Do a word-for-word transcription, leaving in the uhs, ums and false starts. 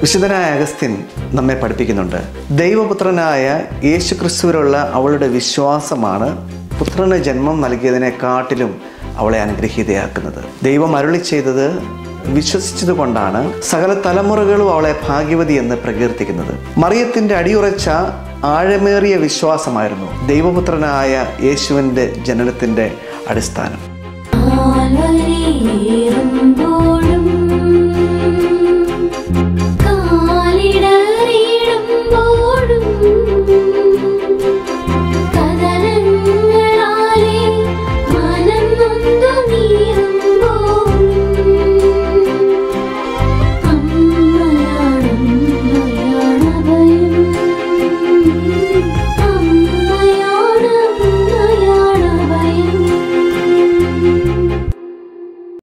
വിശുദ്ധനായ അഗസ്ത്യൻ നമ്മെ പഠിപ്പിക്കുന്നുണ്ട്, ദൈവപുത്രനായ യേശു ക്രിസ്തുവിലുള്ള അവളുടെ വിശ്വാസമാണ് പുത്രന് ജന്മം നൽകിയതിനെക്കാട്ടിലും അവളെ അനുഗ്രഹീതയാക്കുന്നത്. ദൈവം അരുളി ചെയ്തത് വിശ്വസിച്ചത് കൊണ്ടാണ് സകല തലമുറകളും അവളെ ഭാഗ്യവതി എന്ന് പ്രകീർത്തിക്കുന്നത്. മറിയത്തിൻ്റെ അടിയുറച്ച ആഴമേറിയ വിശ്വാസമായിരുന്നു ദൈവപുത്രനായ യേശുവിൻ്റെ ജനനത്തിൻ്റെ അടിസ്ഥാനം.